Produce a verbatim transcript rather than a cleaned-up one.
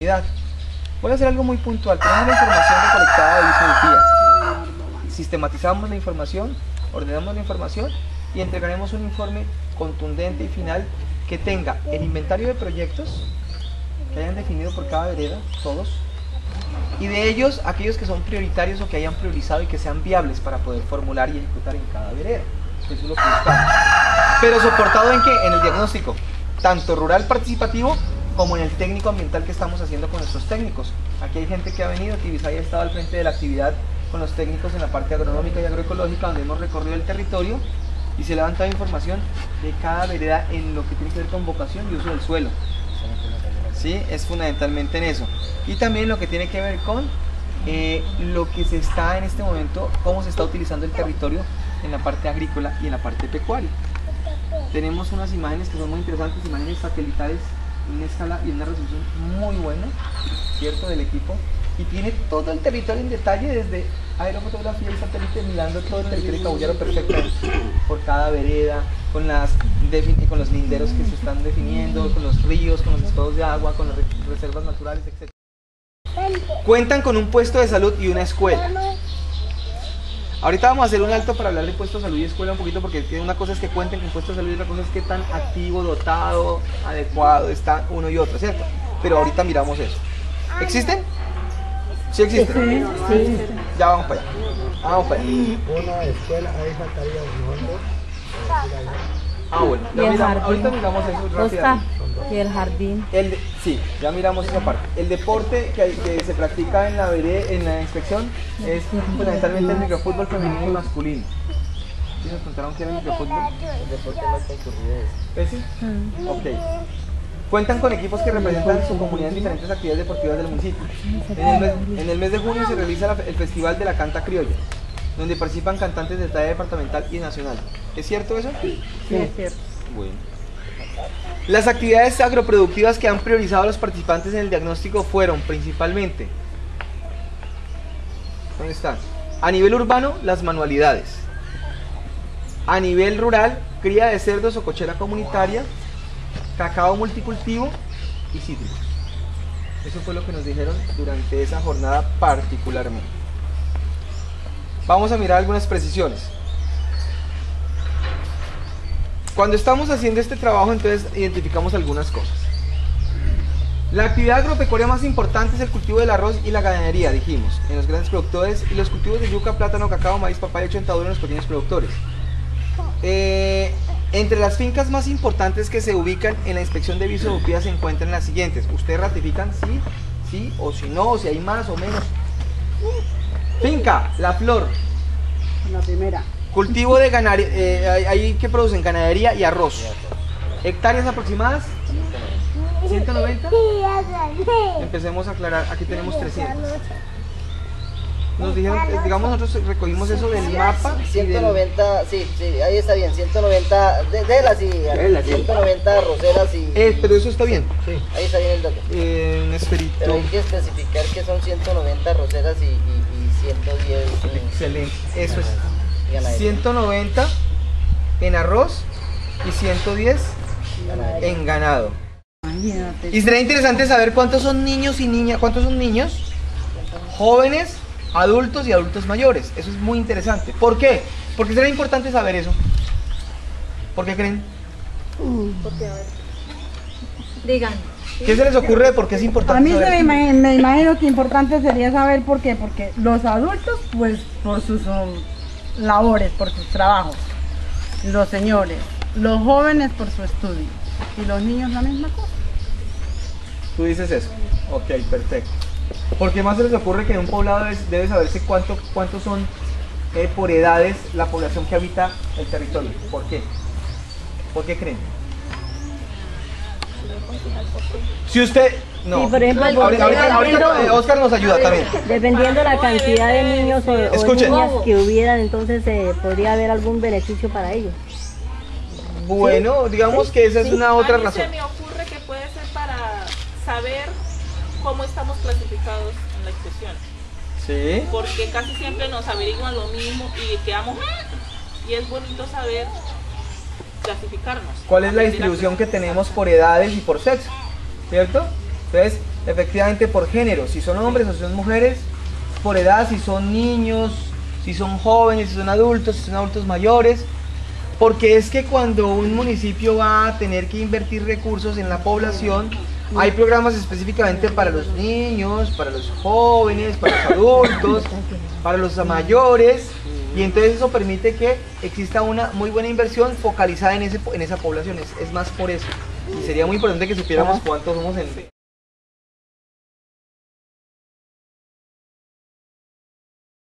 Voy a hacer algo muy puntual. Tenemos la información recolectada de Visodupía. Sistematizamos la información, ordenamos la información y entregaremos un informe contundente y final que tenga el inventario de proyectos que hayan definido por cada vereda, todos, y de ellos aquellos que son prioritarios o que hayan priorizado y que sean viables para poder formular y ejecutar en cada vereda. Eso es lo que buscamos. Pero soportado en qué? En el diagnóstico, tanto rural participativo como en el técnico ambiental que estamos haciendo con nuestros técnicos. Aquí hay gente que ha venido, que Ibisay ha estado al frente de la actividad con los técnicos en la parte agronómica y agroecológica, donde hemos recorrido el territorio y se levanta información de cada vereda en lo que tiene que ver con vocación y uso del suelo. ¿Sí? Es fundamentalmente en eso. Y también lo que tiene que ver con eh, lo que se está en este momento, cómo se está utilizando el territorio en la parte agrícola y en la parte pecuaria. Tenemos unas imágenes que son muy interesantes, imágenes satelitales en una escala y una resolución muy buena, ¿cierto?, del equipo, y tiene todo el territorio en detalle, desde aerofotografía y satélite, mirando todo el territorio cabullero perfectamente, por cada vereda, con, las, con los linderos que se están definiendo, con los ríos, con los estados de agua, con las reservas naturales, etcétera. Cuentan con un puesto de salud y una escuela. Ahorita vamos a hacer un alto para hablar de puesto de salud y escuela un poquito, porque una cosa es que cuenten con puesto de salud y otra cosa es que tan activo, dotado, adecuado está uno y otro, ¿cierto? Pero ahorita miramos eso. ¿Existen? ¿Sí existen? Sí, sí. Ya vamos para allá. Vamos para allá. Una escuela, ahí faltaría un nombre. Ah, bueno. Ya miramos, ahorita miramos eso rápidamente. Y el jardín. El de, sí, ya miramos esa parte. El deporte que, que se practica en la, vereda, en la inspección es fundamentalmente el microfútbol femenino y masculino. ¿Sí nos contaron qué era el microfútbol? El deporte más concurrido es. ¿Ese? Mm. Ok. Cuentan con equipos que representan su comunidad en diferentes actividades deportivas del municipio. En el mes, en el mes de junio se realiza la, el Festival de la Canta Criolla, donde participan cantantes de talla departamental y nacional. ¿Es cierto eso? Sí, es cierto. Bueno. Las actividades agroproductivas que han priorizado a los participantes en el diagnóstico fueron principalmente, ¿dónde están? A nivel urbano, las manualidades. A nivel rural, cría de cerdos o cochera comunitaria, cacao multicultivo y cítricos. Eso fue lo que nos dijeron durante esa jornada particularmente. Vamos a mirar algunas precisiones. Cuando estamos haciendo este trabajo, entonces identificamos algunas cosas. La actividad agropecuaria más importante es el cultivo del arroz y la ganadería, dijimos, en los grandes productores, y los cultivos de yuca, plátano, cacao, maíz, papaya y chontaduro en los pequeños productores. Eh, entre las fincas más importantes que se ubican en la inspección de Visodupía se encuentran las siguientes. Ustedes ratifican sí, sí o si no, o si hay más o menos. Finca La Flor. La primera. Cultivo de ganadería, eh, ahí que producen ganadería y arroz. Hectáreas aproximadas, ciento noventa. Empecemos a aclarar, aquí tenemos trescientos. Nos dijeron, digamos, nosotros recogimos eso del mapa. ciento noventa, del... sí, sí, ahí está bien, ciento noventa, de, de las y ciento noventa roseras y... Eh, pero eso está bien. Sí. Ahí está bien el dato. Eh, un esperito. Pero hay que especificar que son ciento noventa roseras y, y, y ciento diez... Excelente, eso es. Ganadería. ciento noventa en arroz y ciento diez ganadería. En ganado. Y sería interesante saber cuántos son niños y niñas, cuántos son niños, jóvenes, adultos y adultos mayores. Eso es muy interesante. ¿Por qué? Porque será importante saber eso. ¿Por qué creen? Porque, a ver. Digan. ¿Qué se les ocurre de por qué es importante A mí saber se me, imagino, me imagino que importante sería saber por qué. Porque los adultos, pues, por sus um, labores, por sus trabajos. Los señores. Los jóvenes por su estudio. Y los niños la misma cosa. Tú dices eso. Ok, perfecto. ¿Por qué más se les ocurre que en un poblado debe, debe saberse cuánto, cuántos son eh, por edades la población que habita el territorio? ¿Por qué? ¿Por qué creen? Si usted... No, sí, por ejemplo, ahorita, ahorita, ahorita eh, Oscar nos ayuda también. Dependiendo de la cantidad de niños o, o Escuchen. niñas que hubieran, entonces eh, podría haber algún beneficio para ellos. Bueno, digamos que esa es una otra A mí razón. se me ocurre que puede ser para saber cómo estamos clasificados en la inspección. Sí. Porque casi siempre nos averiguan lo mismo y quedamos... Y es bonito saber clasificarnos. ¿Cuál es la distribución que tenemos por edades y por sexo? ¿Cierto? Entonces, efectivamente por género, si son hombres o si son mujeres, por edad, si son niños, si son jóvenes, si son adultos, si son adultos mayores, porque es que cuando un municipio va a tener que invertir recursos en la población, hay programas específicamente para los niños, para los jóvenes, para los adultos, para los mayores, y entonces eso permite que exista una muy buena inversión focalizada en, ese, en esa población, es, es más por eso. Y sería muy importante que supiéramos cuántos somos en...